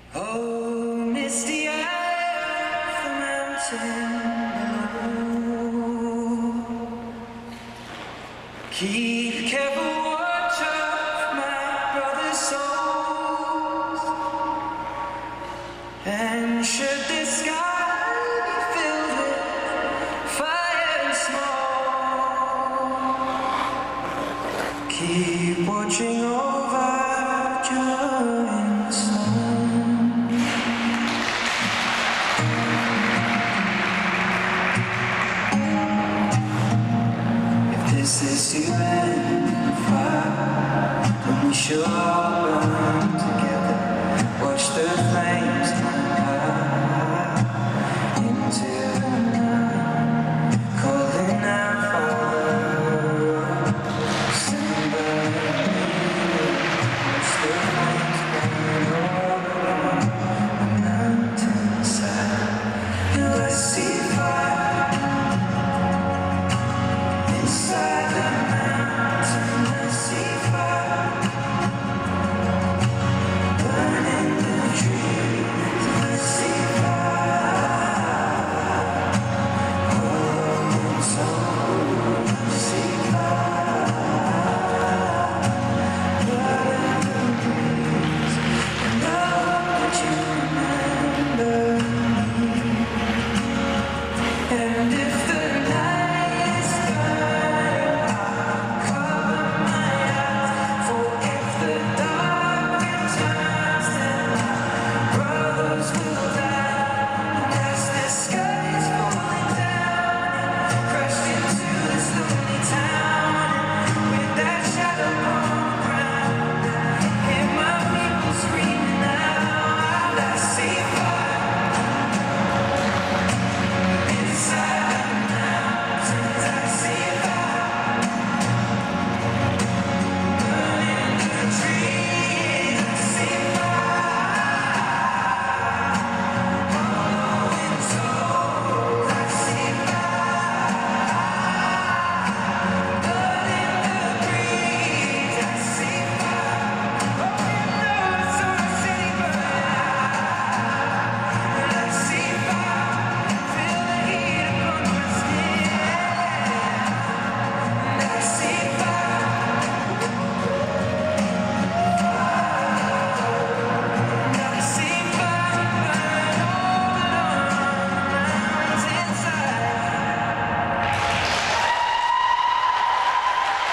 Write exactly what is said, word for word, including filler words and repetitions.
Oh, misty eye of the mountain below. Keep careful watch of my brother's souls. And should this sky be filled with fire and smoke, keep watching over during sun. If this is to end far, then we should.